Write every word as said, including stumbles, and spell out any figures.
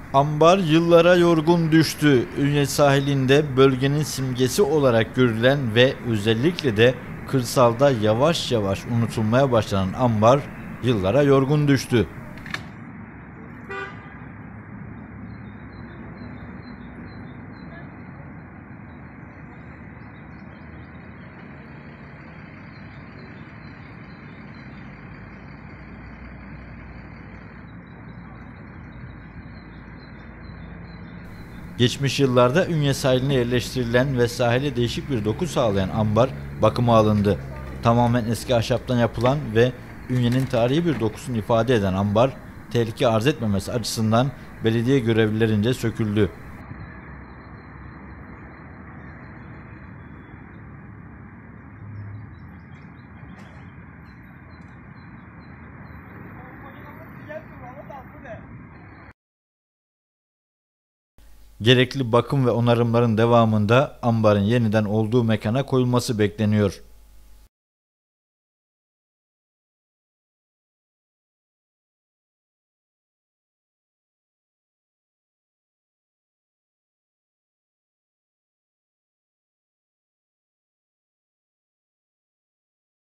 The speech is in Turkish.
Ambar yıllara yorgun düştü. Ünye sahilinde bölgenin simgesi olarak görülen ve özellikle de kırsalda yavaş yavaş unutulmaya başlanan ambar yıllara yorgun düştü. Geçmiş yıllarda Ünye sahiline yerleştirilen ve sahile değişik bir doku sağlayan ambar bakıma alındı. Tamamen eski ahşaptan yapılan ve Ünye'nin tarihi bir dokusunu ifade eden ambar, tehlike arz etmemesi açısından belediye görevlilerince söküldü. Gerekli bakım ve onarımların devamında ambarın yeniden olduğu mekana koyulması bekleniyor.